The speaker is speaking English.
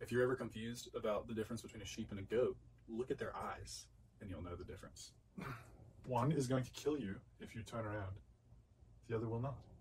If you're ever confused about the difference between a sheep and a goat, look at their eyes and you'll know the difference. One is going to kill you if you turn around. The other will not.